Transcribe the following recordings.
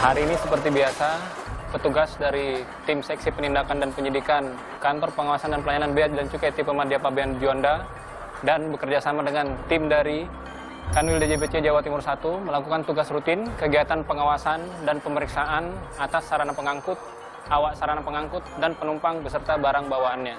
Hari ini seperti biasa, petugas dari tim seksi penindakan dan penyidikan Kantor Pengawasan dan Pelayanan Bea dan Cukai Tipe Madya Pabean Juanda dan bekerja sama dengan tim dari Kanwil DJBC Jawa Timur 1 melakukan tugas rutin kegiatan pengawasan dan pemeriksaan atas sarana pengangkut, awak sarana pengangkut, dan penumpang beserta barang bawaannya.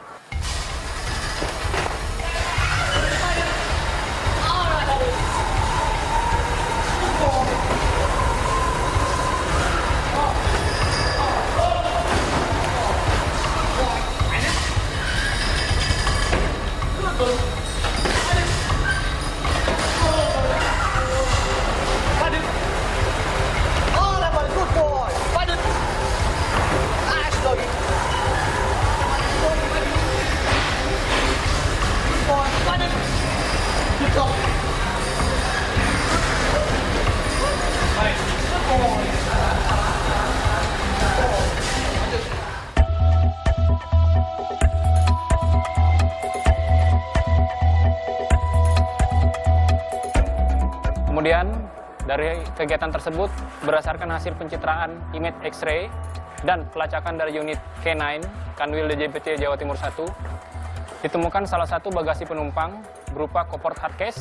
Kemudian, dari kegiatan tersebut, berdasarkan hasil pencitraan image X-ray dan pelacakan dari unit K9 Kanwil DJBC Jawa Timur 1, ditemukan salah satu bagasi penumpang berupa koper hardcase,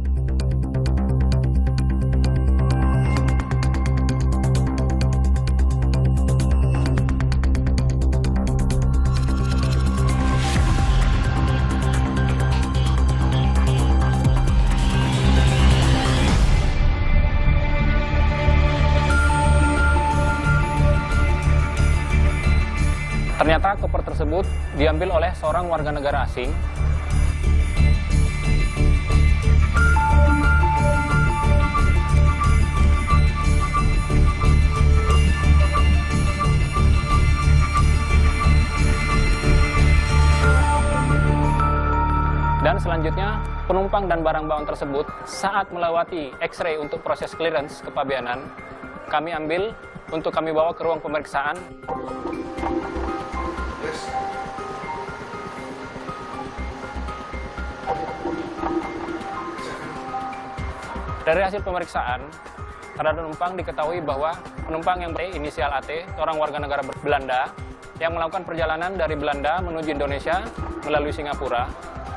ternyata koper tersebut diambil oleh seorang warga negara asing. Dan selanjutnya, penumpang dan barang bawaan tersebut saat melewati X-ray untuk proses clearance kepabeanan, kami ambil untuk kami bawa ke ruang pemeriksaan. Dari hasil pemeriksaan, terhadap penumpang diketahui bahwa penumpang yang berinisial AT, seorang warga negara Belanda, yang melakukan perjalanan dari Belanda menuju Indonesia melalui Singapura.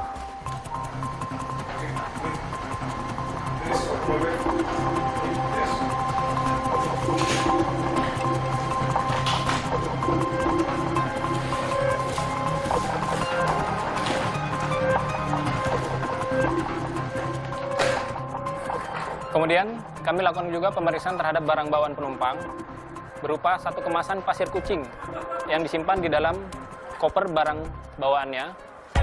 Kemudian, kami lakukan juga pemeriksaan terhadap barang bawaan penumpang berupa satu kemasan pasir kucing yang disimpan di dalam koper barang bawaannya.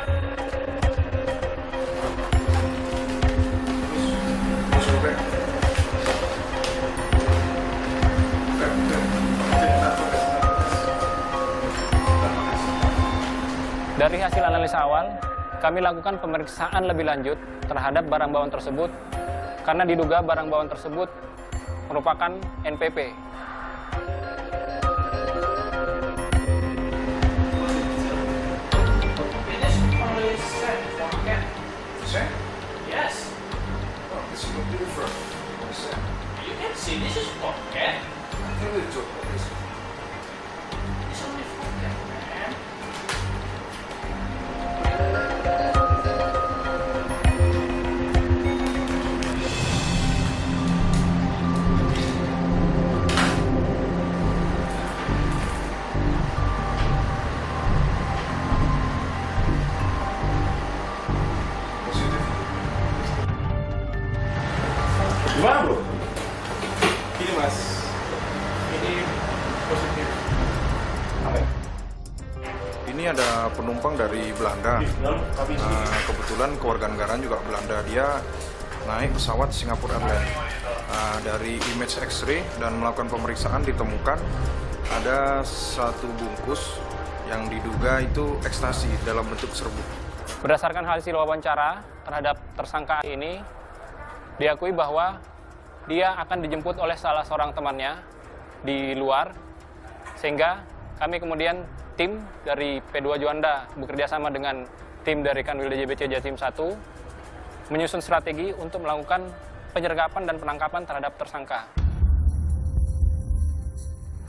Dari hasil analisa awal, kami lakukan pemeriksaan lebih lanjut terhadap barang bawaan tersebut karena diduga barang bawaan tersebut merupakan NPP. Gimana bro? Gini mas, ini positif. Apa? Ini ada penumpang dari Belanda. Kebetulan kewarganegaraan juga Belanda. Dia naik pesawat Singapore Airlines. Dari image X-ray dan melakukan pemeriksaan ditemukan ada satu bungkus yang diduga itu ekstasi dalam bentuk serbuk. Berdasarkan hasil wawancara terhadap tersangka ini, diakui bahwa dia akan dijemput oleh salah seorang temannya di luar, sehingga kami kemudian tim dari P2 Juanda bekerja sama dengan tim dari Kanwil DJBC Jatim 1 menyusun strategi untuk melakukan penyergapan dan penangkapan terhadap tersangka.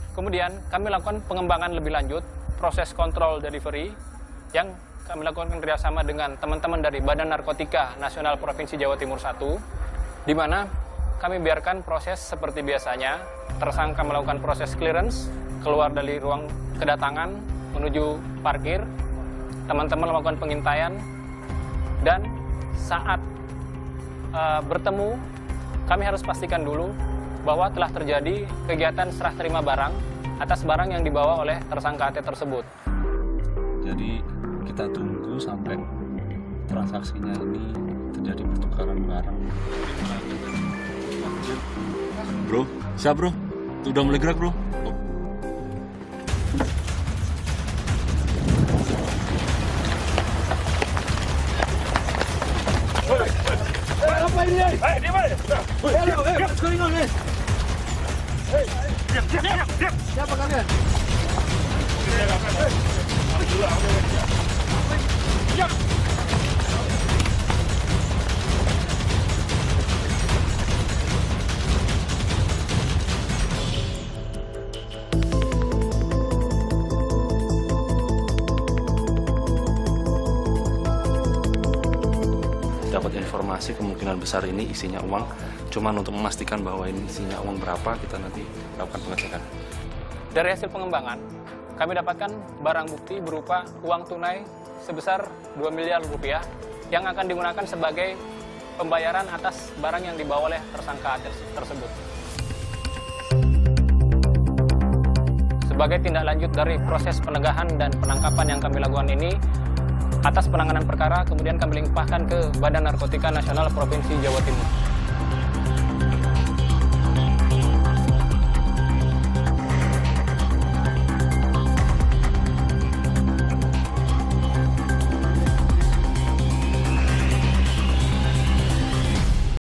Kemudian kami lakukan pengembangan lebih lanjut, proses kontrol delivery, yang kami lakukan kerjasama dengan teman-teman dari Badan Narkotika Nasional Provinsi Jawa Timur 1, di mana kami biarkan proses seperti biasanya, tersangka melakukan proses clearance, keluar dari ruang kedatangan menuju parkir, teman-teman melakukan pengintaian, dan saat bertemu, kami harus pastikan dulu bahwa telah terjadi kegiatan serah terima barang atas barang yang dibawa oleh tersangka AT tersebut. Jadi kita tunggu sampai transaksinya ini terjadi pertukaran barang. Bro, siap bro? Udah mulai gerak bro? Apa ini? Di mana? What's going on, guys? Diam. Siapa kalian? Diam. Dapat informasi kemungkinan besar ini isinya uang. Cuman untuk memastikan bahwa ini isinya uang berapa, kita nanti lakukan pengecekan. Dari hasil pengembangan, kami dapatkan barang bukti berupa uang tunai sebesar 2 miliar rupiah yang akan digunakan sebagai pembayaran atas barang yang dibawa oleh tersangka tersebut. Sebagai tindak lanjut dari proses penegahan dan penangkapan yang kami lakukan ini, atas penanganan perkara kemudian kami limpahkan ke Badan Narkotika Nasional Provinsi Jawa Timur.